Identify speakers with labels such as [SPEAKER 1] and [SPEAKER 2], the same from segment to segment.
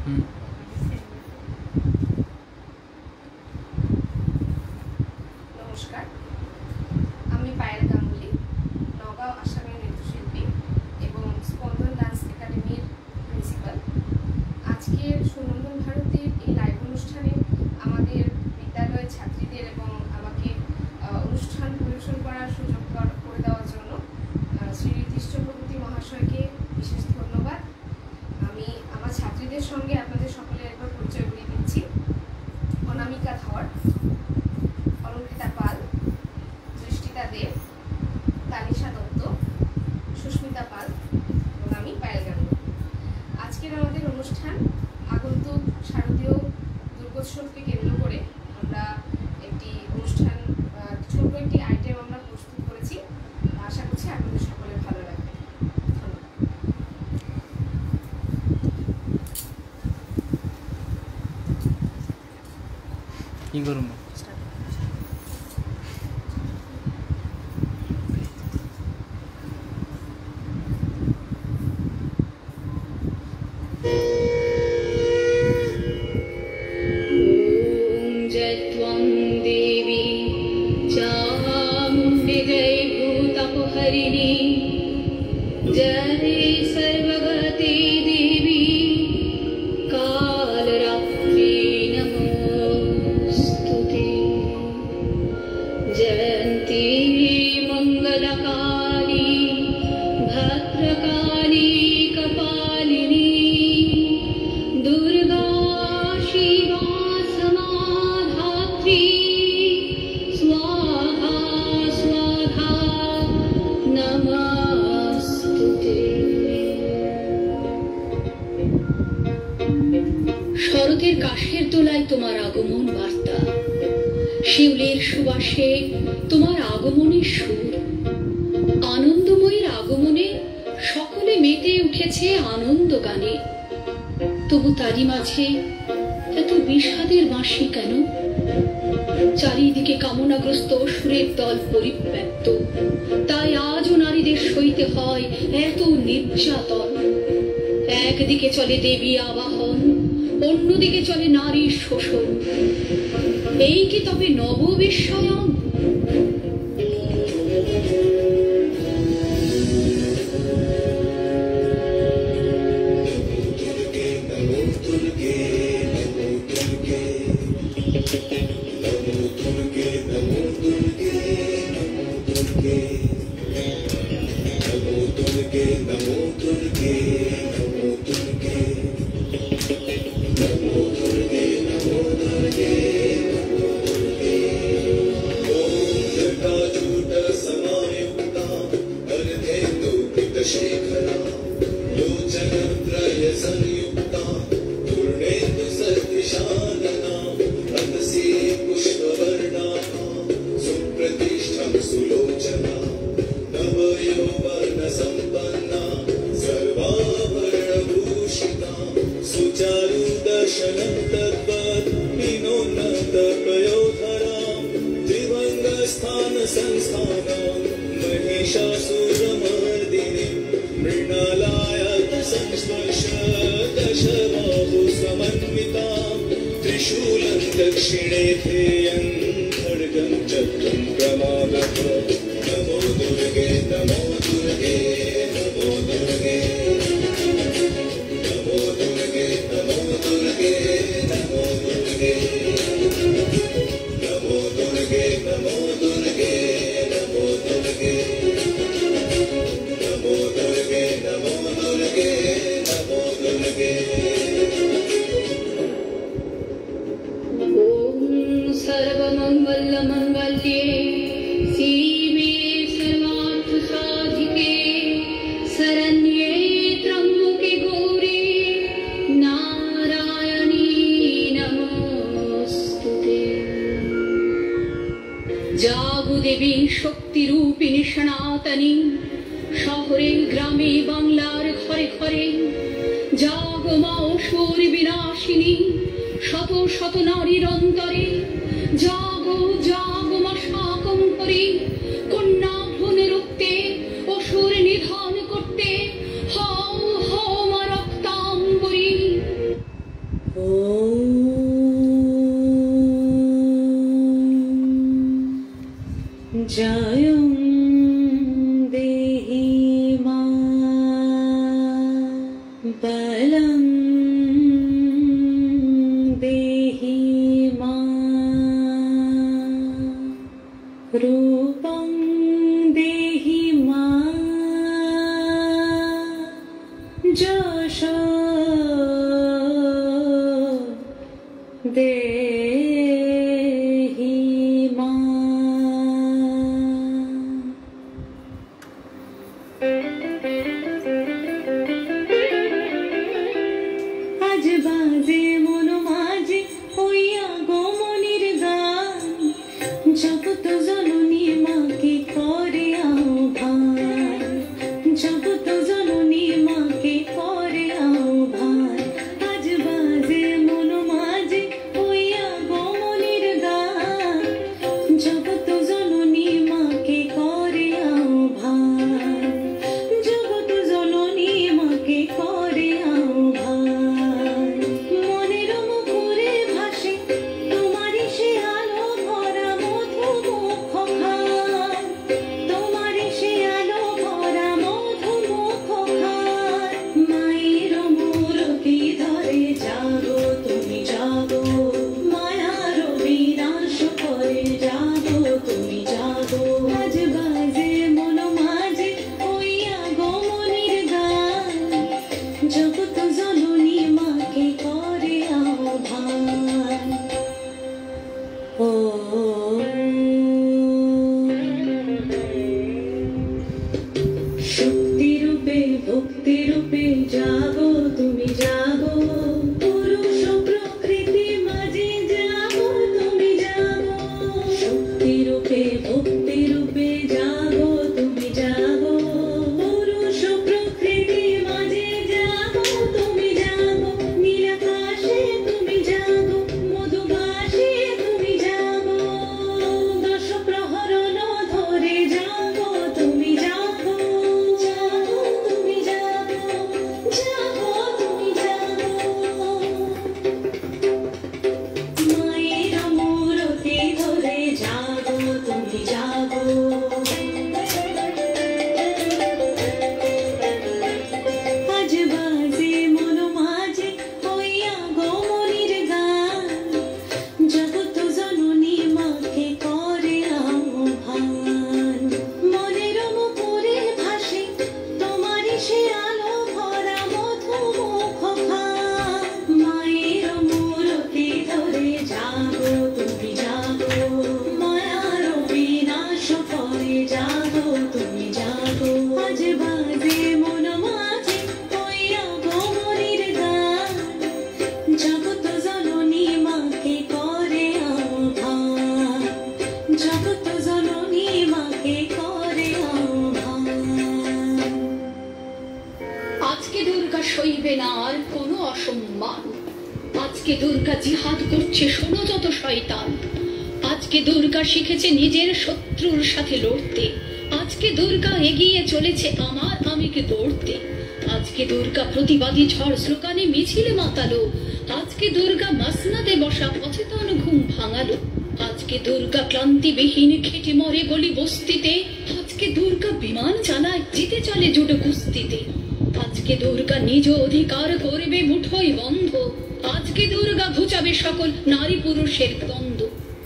[SPEAKER 1] নমস্কার, আমি পায়েল গাঙ্গুলি, নগাঁও আসামের নৃত্যশিল্পী এবং স্পন্দন ডান্স একাডেমির প্রিন্সিপাল। আজকের সুনন্দন ভারতের এই লাইভ অনুষ্ঠানে আমাদের বিদ্যালয়ের ছাত্রীদের এবং আমাকে অনুষ্ঠান পরিবেশন করার সুযোগ করে দেওয়ার জন্য শ্রী ঋতিশ চক্রবর্তী মহাশয়কে বিশেষ ধন্যবাদ। আমি আমার ছাত্রীদের সঙ্গে আপনাদের সকলের একবার পরিচয় করিয়ে দিচ্ছি। অনামিকা ধর, অলঙ্কৃতা পাল, দৃষ্টিতা দেব, তানিশা দত্ত, সুস্মিতা পাল এবং আমি পায়েল গাঙ্গুলি। আজকের আমাদের অনুষ্ঠান আগন্তুক শারদীয় দুর্গোৎসবকে কেন্দ্র করে আমরা একটি অনুষ্ঠান, ছোট একটি আইটেম আমরা প্রস্তুত করেছি। আশা করছি আপনাদের সকলের ভালো লাগবে। ধন্যবাদ।
[SPEAKER 2] কি করব?
[SPEAKER 3] শরতের কাশের দোলায় তোমার আগমন বার্তা, শিউলির সুবাসে তোমার আগমনের সুর, আনন্দময়ীর আগমনে সকলে মেতে উঠেছে আনন্দ গানে। তবু তারই মাঝে এত বিষাদের বাঁশি কেন? চারিদিকে কামনাগ্রস্ত সুরের দল পরিব্যক্ত, তাই আজও নারীদের সইতে হয় এত নির্যাতন। একদিকে চলে দেবী আবাহন, অন্যদিকে চলে নারীর শোষণ। এই কি তবে নববিস্ময়ন?
[SPEAKER 4] दक्षिणे ध्येयं खड्गं चक्रं प्रमागत। नमो दुर्गे नमो दुर्गे नमो दुर्गे नमो दुर्गे नमो दुर्गे नमो दुर्गे नमो दुर्गे नमो दुर्गे नमो दुर्गे नमो दुर्गे नमो दुर्गे नमो दुर्गे। सर्वमंगलमंगल्ये शिवे सर्वार्थसाधिके शरण्ये त्र्यंबके गौरी नारायणी नमोस्तुते। जागो देवी शक्तिरूपिणी सनातनी, शहरे ग्रामे बांगलार घरे घरे जागो मा असुर विनाशिनी, शत शत नारीर অন্তরে জাগো জাগো মা শাকম্ভরী, কন্যা ভ্রূণ রক্তে অসুর নিধন করতে হও হও মা রক্তাম্বরী।
[SPEAKER 5] जयं देहि मा बलं देहि मा रूपं देहि मा यशो देहि मा। आज बाजे मन माझे হইয়া গমনির গান জগৎ জননী মাকে করে আহ্বান জগৎ জননী মাকে করে আহ্বান আজ বাজে মন মাঝে হইয়া গমনির গান জগৎ জননী মাকে করে আহ্বান জগৎ জননী মাকে করে আহ্বান মনের মুখরে ভাসে তোমারই সে আলো ভরা মধু মুখ খান তোমারই সে আলো ভরা মধু মুখ খান মায়ের মূরতি ধরে জাগো তুমি জাগো মায়ার বিনাশ করে জাগো তুমি জাগো আজ বাজে মন মাঝে হইয়া গমনির গান জগৎ জননী মাকে করে আহ্বান ও শক্তি রূপে ভক্তি রূপে জাগো তুমি জাগো পুরুষ প্রকৃতি মাঝে জাগো তুমি জাগো শক্তি রূপে ভক্তি রূপে জাগো তুমি জাগো পুরুষ প্রকৃতি মাঝে জাগো তুমি জাগো নীলাকাশে তুমি জাগো মধুবাসে তুমি জাগো দশ প্রহরণ ধরে জাগো তুমি জাগো জাগো তুমি জাগো জাগো তুমি জাগো মায়ের মূরতি ধরে জাগো তুমি জাগো আজ বাজে মন মাঝে হইয়া গমনির গান জগৎ জননী মাকে করে আহ্বান মনের মুখরে ভাসে তোমারই সে আলো ভরা মধু মুখ খান মায়ের মূরতি ধরে জাগো তুমি জাগো মায়ার বিনাশ করে জাগো তুমি জাগো আজ বাজে মন মাঝে হইয়া গমনির গান জগৎ জননী মাকে করে আহ্বান জগৎ জননী মাকে করে আহ্বান
[SPEAKER 3] আজকে দুর্গা সইবে না আর কোনো অসম্মান আজকে দুর্গা জিহাদ করছে শোনো যত শয়তান আজকে দুর্গা শিখেছে নিজের শত্রুর সাথে লড়তে আজকে দুর্গা এগিয়ে চলেছে আমার আমিকে দৌড়তে আজকে দুর্গা প্রতিবাদী ঝড় স্লোগানে মিছিলে মাতালো আজকে দুর্গা মাসনাদে বসা অচেতন ঘুম ভাঙালো আজকে দুর্গা ক্লান্তিবিহীন খেটে মরে গলি বস্তিতে আজকে দুর্গা বিমান চালায় জিতে চলে জুটো কুস্তিতে আজকে দুর্গা নিজ অধিকার করবে মুঠোয় বন্ধ আজকে দুর্গা ঘুচাবে সকল নারী পুরুষের দ্বন্দ্ব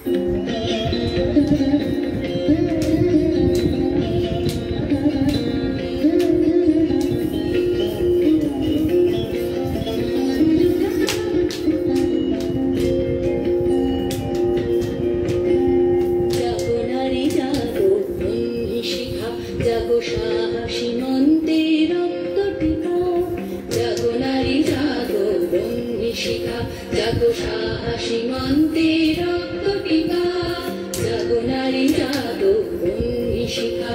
[SPEAKER 5] জাগো নারী জাগো বন্ধি শিখা জাগো সাহসী মন্ত্রে রক্ত টিকা জাগো নারী জাগো বন্ধি শিখা জাগো সাহসী মন্ত্রে রক্ত টিকা জাগো নারী জাগো বন্ধি শিখা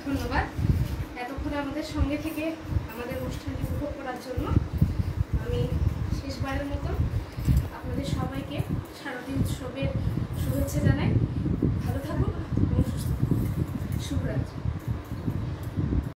[SPEAKER 1] ধন্যবাদ এতক্ষণ আমাদের সঙ্গে থেকে আমাদের অনুষ্ঠানটি উপভোগ করার জন্য। আমি শেষবারের মতো আপনাদের সবাইকে শারদীয় উৎসবের শুভেচ্ছা জানাই। ভালো থাকুন এবং সুস্থ থাকুন। শুভরাত্রি।